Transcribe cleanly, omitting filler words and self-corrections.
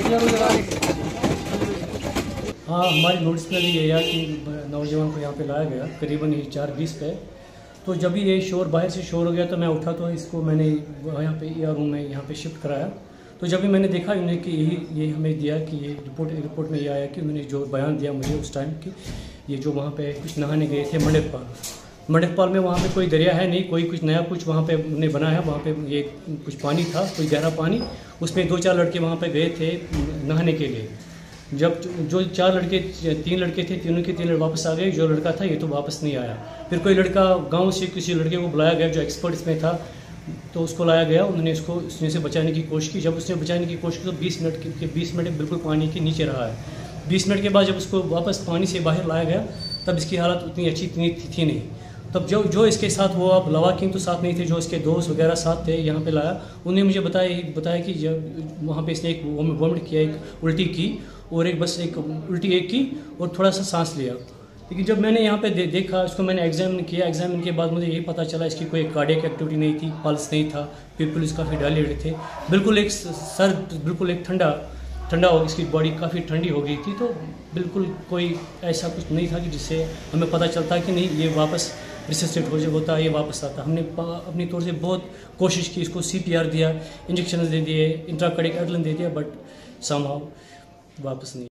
हाँ, हमारी नोटिस में भी ये आया कि नौजवान को यहाँ पे लाया गया करीबन 4:20 पे। तो जब भी ये शोर बाहर से शोर हो गया तो मैं उठा, तो इसको मैंने यहाँ पे रूम में यहाँ पे शिफ्ट कराया। तो जब भी मैंने देखा इन्हें कि ये हमें दिया कि ये रिपोर्ट में ये आया कि उन्होंने जो बयान दिया मुझे उस टाइम कि ये जो वहाँ पे कुछ नहाने गए थे मंडकपाल में, वहाँ पे कोई दरिया है नहीं, कोई कुछ नया कुछ वहाँ पे उन्हें बना है। वहाँ पे ये कुछ पानी था, कोई गहरा पानी, उसमें 2-4 लड़के वहाँ पे गए थे नहाने के लिए। जब जो 3 लड़के थे, तीनों के 3 वापस आ गए। जो लड़का था ये तो वापस नहीं आया। फिर कोई लड़का गांव से किसी लड़के को बुलाया गया जो एक्सपर्ट इसमें था, तो उसको लाया गया। उन्होंने उसमें से बचाने की कोशिश की। जब उसने बचाने की कोशिश की तो 20 मिनट बिल्कुल पानी के नीचे रहा है। 20 मिनट के बाद जब उसको वापस पानी से बाहर लाया गया तब इसकी हालत उतनी अच्छी थी नहीं। तब जो इसके साथ वो अब लवाकिन तो साथ नहीं थे, जो इसके दोस्त वगैरह साथ थे, यहाँ पे लाया। उन्होंने मुझे बताया कि जब वहाँ पे इसने एक वॉमिट किया, एक उल्टी की, और एक उल्टी की और थोड़ा सा सांस लिया। लेकिन जब मैंने यहाँ पे देखा, इसको मैंने एग्जामिन किया। एग्जामिन के बाद मुझे यही पता चला इसकी कोई कार्डियक एक्टिविटी नहीं थी, पल्स नहीं था, पीपल्स काफ़ी डायलेटेड थे, बिल्कुल एक सर बिल्कुल एक ठंडा हो, इसकी बॉडी काफ़ी ठंडी हो गई थी। तो बिल्कुल कोई ऐसा कुछ नहीं था कि जिससे हमें पता चलता कि नहीं ये वापस रिसस्टेट होता है, ये वापस आता। हमने अपनी तौर से बहुत कोशिश की, इसको CPR दिया, इंजेक्शन दे दिए, इंट्राकार्डिक एड्रेनालिन दे दिया, बट समहाउ वापस नहीं